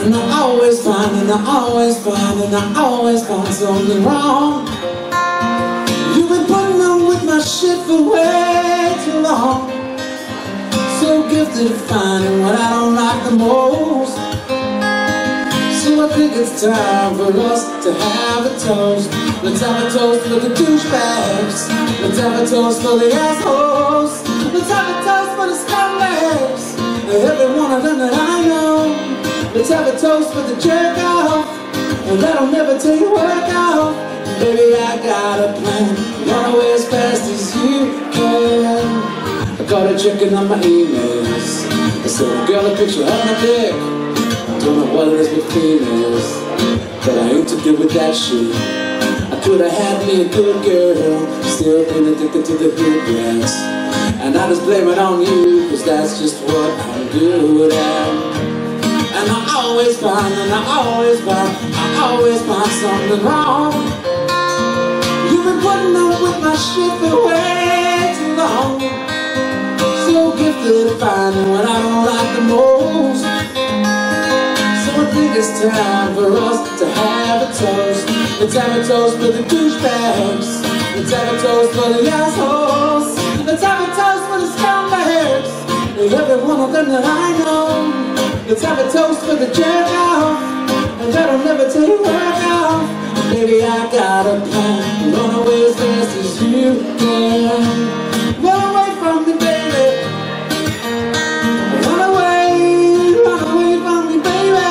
And I always find, and I always find, and I always find something wrong. You've been putting up with my shit for way too long. So gifted at finding what I don't like the most. So I think it's time for us to have a toast. Let's have a toast for the douchebags. Let's have a toast for the assholes. Let's have a toast for the scumbags, every one of them that I know. Let's have a toast for the jerk off, and that'll never take work out. Baby, I got a plan, run away as fast as you can. I got a checking on my emails. I sent a girl a picture of my dick. Don't know what it is with females, but I ain't too good with that shit. I could've had me a good girl, still been addicted to the regrets. And I just blame it on you, cause that's just what I'm good at. And I always find, and I always find something wrong. You've been putting up with my shit for way too long. So gifted at finding what I don't like the most. So I think it's time for us to have a toast. Let's have a toast for the douchebags. Let's have a toast for the assholes. Let's have a toast for the scumbags, and every one of them that I know. Let's have a toast for the jerk off, and that'll never take work off. Baby, I got a plan, run away as fast as you can. Run away from me, baby. Run away from me, baby.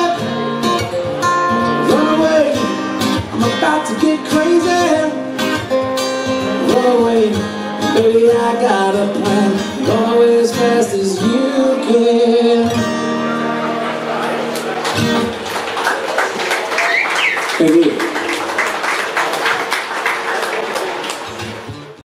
Run away, I'm about to get crazy. Run away, baby, I got a plan, run away as fast as you can. Thank you.